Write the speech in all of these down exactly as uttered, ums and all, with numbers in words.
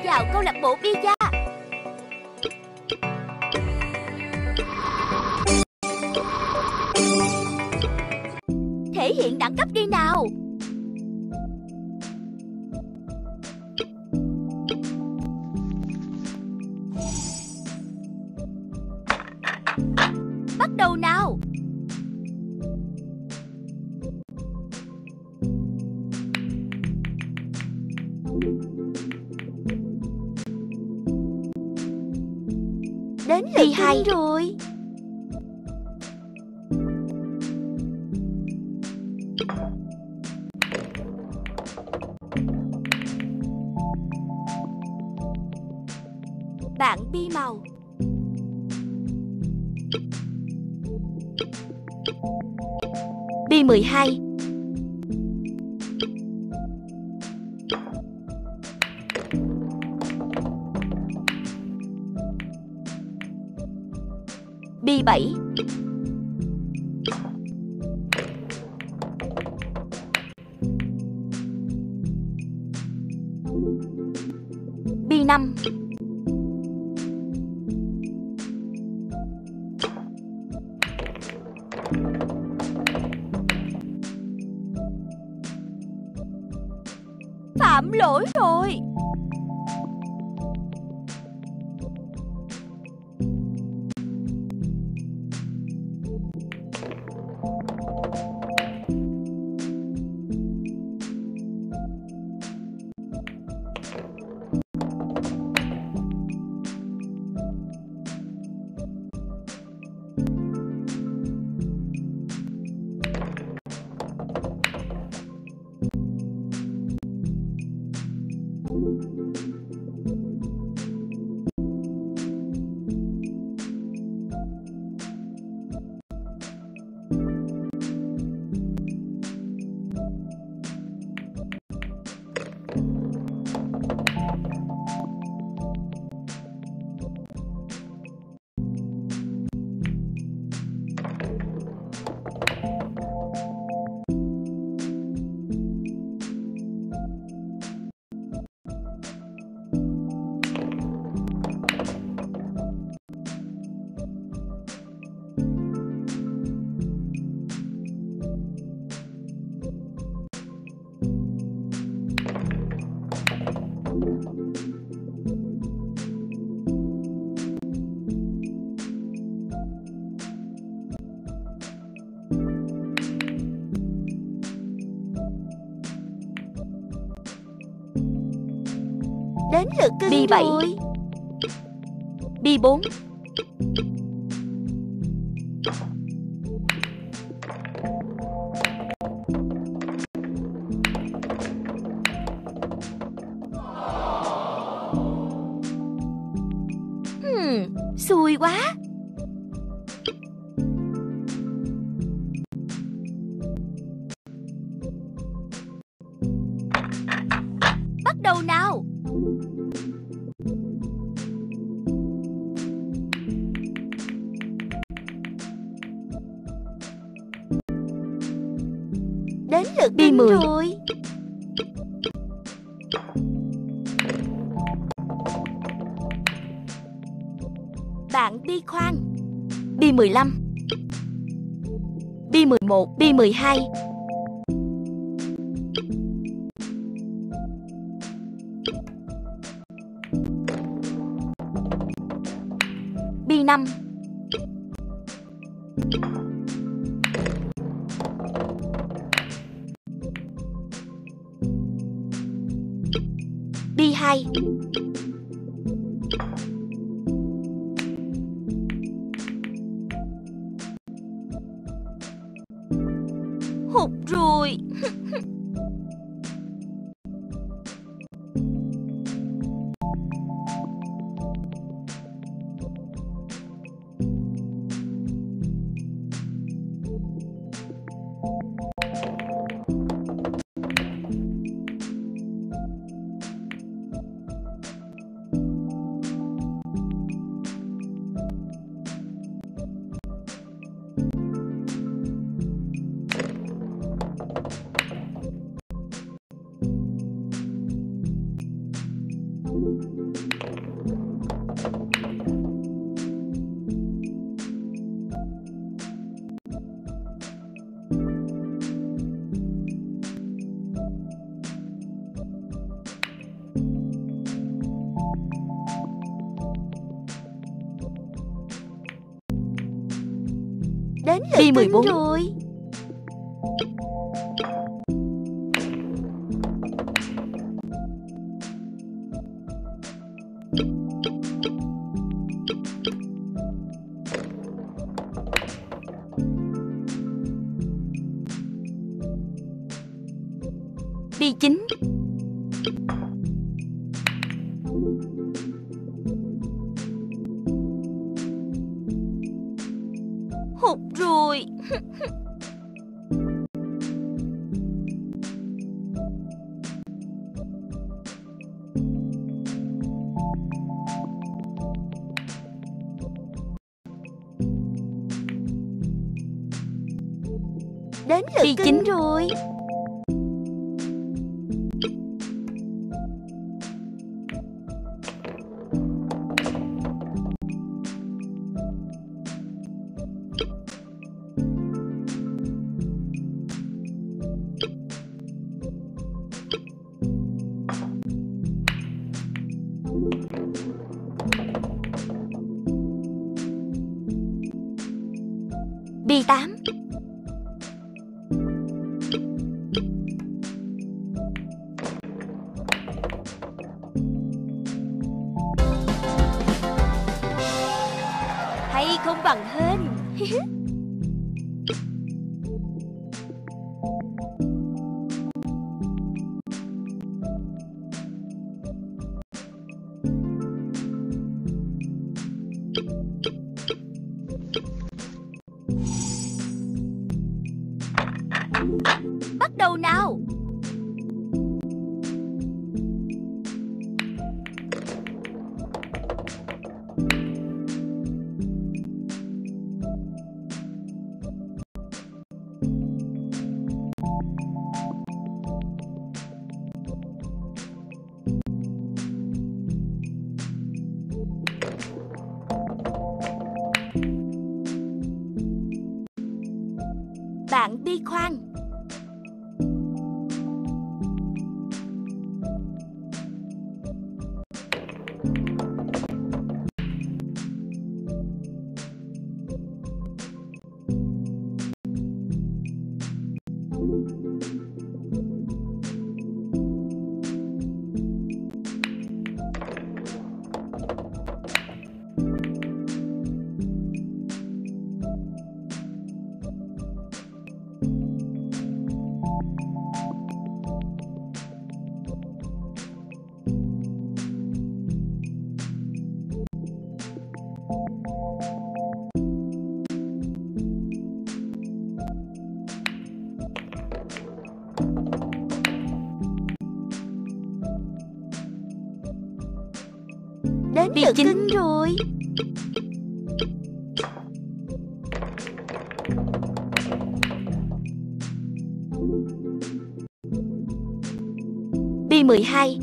vào câu lạc bộ pizza. Thể hiện đẳng cấp đi nào. Bắt đầu nào. Đến lượt hai rồi. Bạn bi màu. Bi mười hai. Bi bảy. Bi năm. Phạm lỗi rồi. Đến lượt cưng Bi bảy. Rồi. Bi bốn. Hmm, xui quá. Bắt đầu nào. Đến lượt Bi mười rồi. Bạn Bi khoan. Bi mười lăm. Bi mười một. Bi mười hai. Bi năm. Bi hai. Hụt rồi. Đến lượt Bi mười bốn cưng rồi. Bi chín. Hụt rồi. Đến lượt Bi cưng chín. rồi. Bi tám. Hay không bằng hên. Bắt đầu nào. Bạn bi khoan. Đến Bi lượt chín. cưng rồi. Bi mười hai.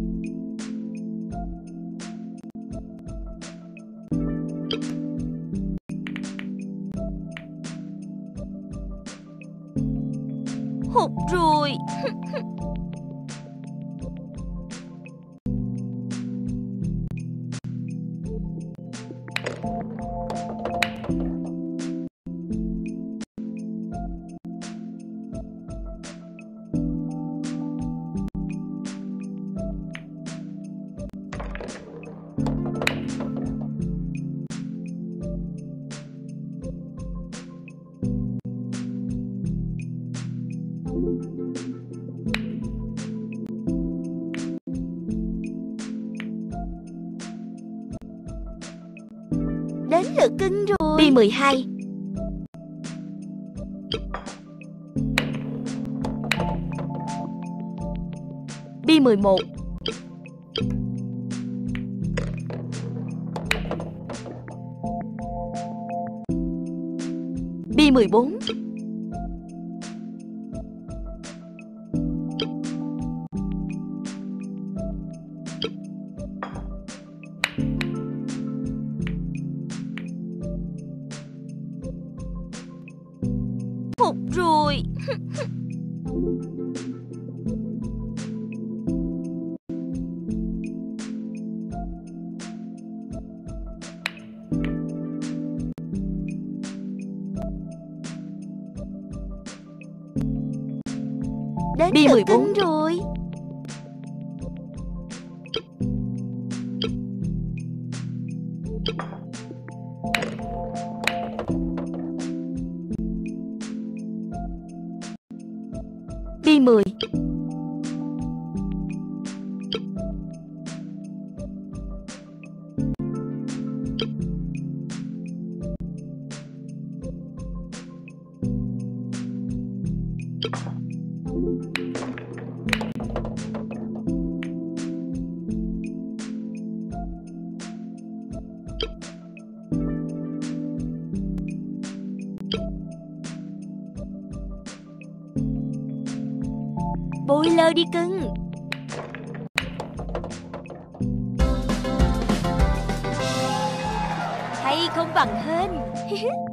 Hụt rồi. Đến lượt cưng rồi. Bi mười hai. Bi mười một. Bi mười bốn. phục rồi. Đến Bi lượt mười bốn. Cưng rồi. Bi mười. Bôi lơ đi cưng. Hay không bằng hên.